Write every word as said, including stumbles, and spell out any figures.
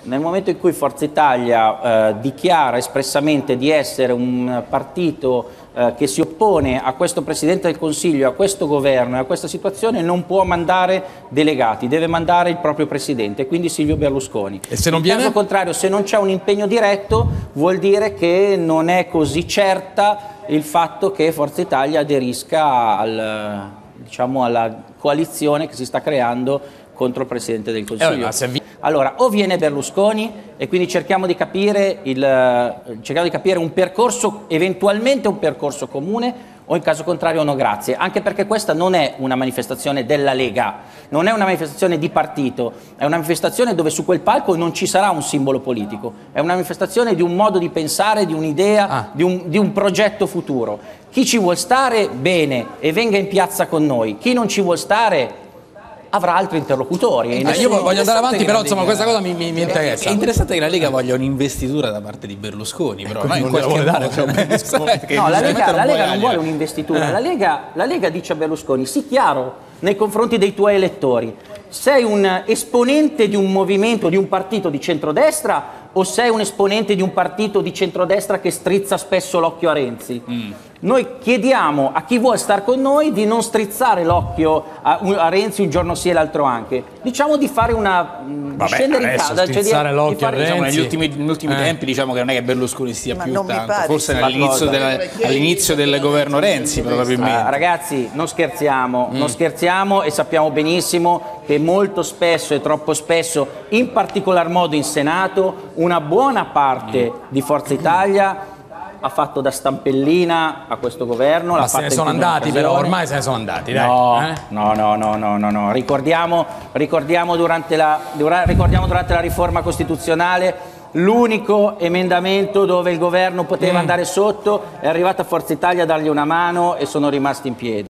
nel momento in cui Forza Italia eh, dichiara espressamente di essere un partito eh, che si oppone a questo Presidente del Consiglio, a questo governo e a questa situazione, non può mandare delegati, deve mandare il proprio Presidente, quindi Silvio Berlusconi. E se non in viene? caso contrario, se non c'è un impegno diretto, vuol dire che non è così certa il fatto che Forza Italia aderisca al, diciamo, alla coalizione che si sta creando contro il Presidente del Consiglio. Eh, allora, o viene Berlusconi e quindi cerchiamo di capire, il, cerchiamo di capire un percorso, eventualmente un percorso comune, o in caso contrario no grazie, anche perché questa non è una manifestazione della Lega, non è una manifestazione di partito, è una manifestazione dove su quel palco non ci sarà un simbolo politico, è una manifestazione di un modo di pensare, di un'idea, ah. di, un, di un progetto futuro. Chi ci vuol stare, bene, e venga in piazza con noi, chi non ci vuol stare avrà altri interlocutori. Eh, io voglio andare avanti, però insomma questa cosa mi, mi, mi interessa. È interessante che la Lega voglia un'investitura da parte di Berlusconi, però ecco, noi in qualche dare, modo no, la Lega, la Lega non vuole un'investitura, la Lega, la Lega dice a Berlusconi: sii chiaro nei confronti dei tuoi elettori, sei un esponente di un movimento, di un partito di centrodestra o sei un esponente di un partito di centrodestra che strizza spesso l'occhio a Renzi? Mm. Noi chiediamo a chi vuole star con noi di non strizzare l'occhio a, a Renzi un giorno sì e l'altro anche. Diciamo di fare una... Vabbè, di scendere in casa. Cioè di, l'occhio a Renzi. Diciamo, negli ultimi, negli ultimi eh. tempi diciamo che non è che Berlusconi stia Ma più non tanto, mi pare forse all'inizio del, del governo Renzi probabilmente. Uh, ragazzi, non scherziamo, mm. non scherziamo e sappiamo benissimo che molto spesso e troppo spesso, in particolar modo in Senato, una buona parte mm. di Forza Italia ha fatto da stampellina a questo governo. Ma se ne sono andati, però ormai se ne sono andati, dai. No, eh? no, no, no, no, no, no. Ricordiamo, ricordiamo, durante la, ricordiamo durante la riforma costituzionale l'unico emendamento dove il governo poteva mm. andare sotto, è arrivata Forza Italia a dargli una mano e sono rimasti in piedi.